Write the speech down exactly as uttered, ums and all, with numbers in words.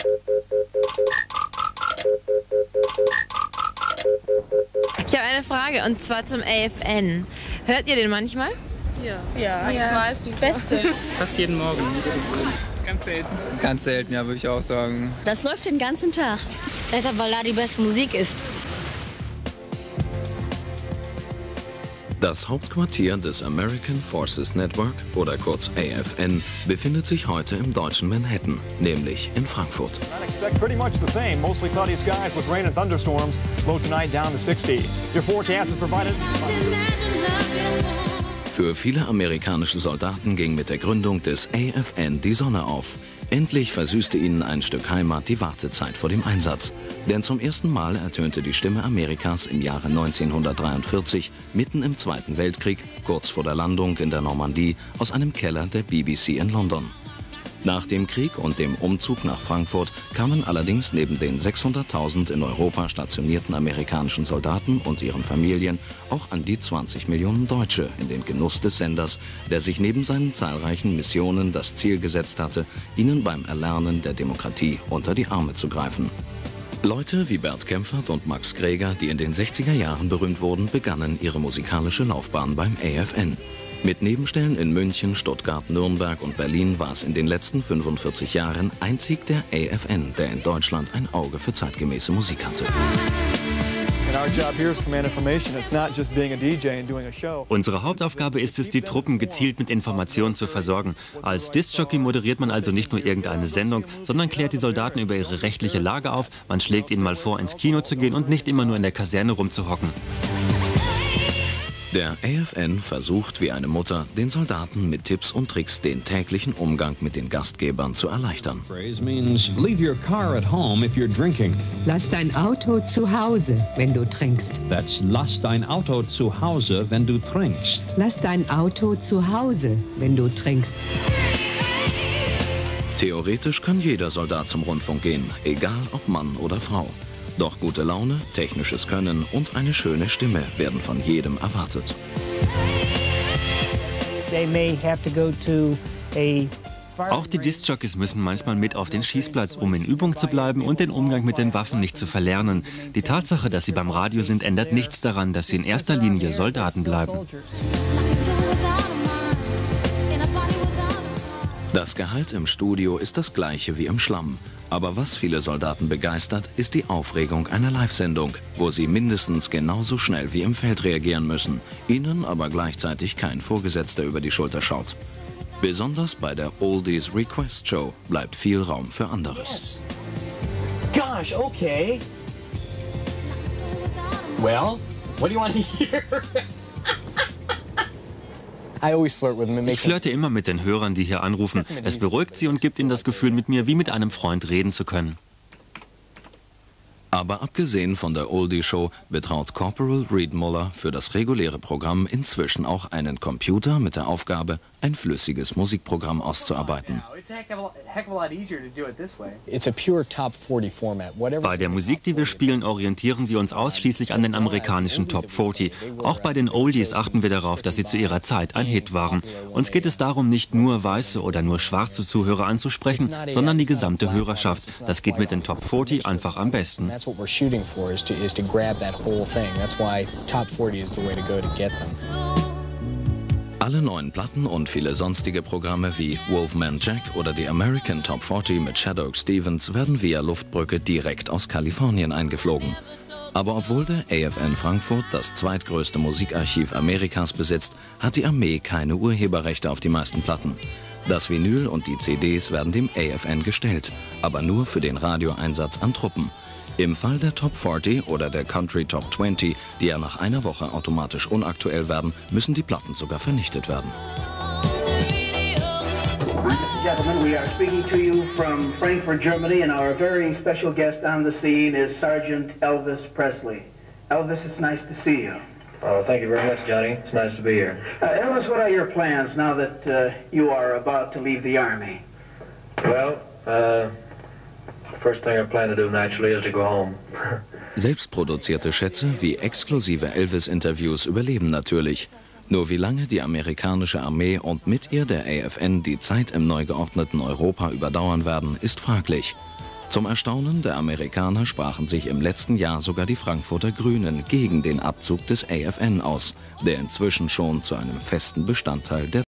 Ich habe eine Frage, und zwar zum A F N. Hört ihr den manchmal? Ja, ja, ja. Meistens. Beste. Fast jeden Morgen. Ganz selten. Ganz selten, ja, würde ich auch sagen. Das läuft den ganzen Tag. Deshalb, weil da die beste Musik ist. Das Hauptquartier des American Forces Network, oder kurz A F N, befindet sich heute im deutschen Manhattan, nämlich in Frankfurt. Für viele amerikanische Soldaten ging mit der Gründung des A F N die Sonne auf. Endlich versüßte ihnen ein Stück Heimat die Wartezeit vor dem Einsatz. Denn zum ersten Mal ertönte die Stimme Amerikas im Jahre neunzehnhundertdreiundvierzig, mitten im Zweiten Weltkrieg, kurz vor der Landung in der Normandie, aus einem Keller der B B C in London. Nach dem Krieg und dem Umzug nach Frankfurt kamen allerdings neben den sechshunderttausend in Europa stationierten amerikanischen Soldaten und ihren Familien auch an die zwanzig Millionen Deutsche in den Genuss des Senders, der sich neben seinen zahlreichen Missionen das Ziel gesetzt hatte, ihnen beim Erlernen der Demokratie unter die Arme zu greifen. Leute wie Bert Kempfert und Max Greger, die in den sechziger Jahren berühmt wurden, begannen ihre musikalische Laufbahn beim A F N. Mit Nebenstellen in München, Stuttgart, Nürnberg und Berlin war es in den letzten fünfundvierzig Jahren einzig der A F N, der in Deutschland ein Auge für zeitgemäße Musik hatte. Unsere Hauptaufgabe ist es, die Truppen gezielt mit Informationen zu versorgen. Als Diskjockey moderiert man also nicht nur irgendeine Sendung, sondern klärt die Soldaten über ihre rechtliche Lage auf. Man schlägt ihnen mal vor, ins Kino zu gehen und nicht immer nur in der Kaserne rumzuhocken. Der A F N versucht wie eine Mutter, den Soldaten mit Tipps und Tricks den täglichen Umgang mit den Gastgebern zu erleichtern. Lass dein Auto zu Hause, wenn du trinkst. That's lass dein Auto zu Hause, wenn du trinkst. Lass dein Auto zu Hause, wenn du trinkst. Theoretisch kann jeder Soldat zum Rundfunk gehen, egal ob Mann oder Frau. Doch gute Laune, technisches Können und eine schöne Stimme werden von jedem erwartet. Auch die Diskjockeys müssen manchmal mit auf den Schießplatz, um in Übung zu bleiben und den Umgang mit den Waffen nicht zu verlernen. Die Tatsache, dass sie beim Radio sind, ändert nichts daran, dass sie in erster Linie Soldaten bleiben. Das Gehalt im Studio ist das gleiche wie im Schlamm. Aber was viele Soldaten begeistert, ist die Aufregung einer Live-Sendung, wo sie mindestens genauso schnell wie im Feld reagieren müssen, ihnen aber gleichzeitig kein Vorgesetzter über die Schulter schaut. Besonders bei der Oldies Request Show bleibt viel Raum für anderes. Gosh, okay. Well, what do you want to hear? Ich flirte immer mit den Hörern, die hier anrufen. Es beruhigt sie und gibt ihnen das Gefühl, mit mir wie mit einem Freund reden zu können. Aber abgesehen von der Oldie-Show betraut Corporal Reed Muller für das reguläre Programm inzwischen auch einen Computer mit der Aufgabe, ein flüssiges Musikprogramm auszuarbeiten. Bei der Musik, die wir spielen, orientieren wir uns ausschließlich an den amerikanischen Top vierzig. Auch bei den Oldies achten wir darauf, dass sie zu ihrer Zeit ein Hit waren. Uns geht es darum, nicht nur weiße oder nur schwarze Zuhörer anzusprechen, sondern die gesamte Hörerschaft. Das geht mit den Top vierzig einfach am besten. What we're shooting for is to, is to grab that whole thing. That's why Top forty is the way to go to get them. Alle neuen Platten und viele sonstige Programme wie Wolfman Jack oder die American Top vierzig mit Shaddock Stevens werden via Luftbrücke direkt aus Kalifornien eingeflogen. Aber obwohl der A F N Frankfurt das zweitgrößte Musikarchiv Amerikas besitzt, hat die Armee keine Urheberrechte auf die meisten Platten. Das Vinyl und die C Ds werden dem A F N gestellt, aber nur für den Radioeinsatz an Truppen. Im Fall der Top vierzig oder der Country Top zwanzig, die ja nach einer Woche automatisch unaktuell werden, müssen die Platten sogar vernichtet werden. Gentlemen, we are speaking to you from Frankfurt, Germany, and our very special guest on the scene is Sergeant Elvis Presley. Elvis, it's nice to see you. Oh, thank you very much, Johnny. It's nice to be here. Uh, Elvis, what are your plans now that uh, you are about to leave the Army? Well, uh... first thing I plan to do naturally is to go home. Selbstproduzierte Schätze wie exklusive Elvis-Interviews überleben natürlich. Nur wie lange die amerikanische Armee und mit ihr der A F N die Zeit im neu geordneten Europa überdauern werden, ist fraglich. Zum Erstaunen der Amerikaner sprachen sich im letzten Jahr sogar die Frankfurter Grünen gegen den Abzug des A F N aus, der inzwischen schon zu einem festen Bestandteil der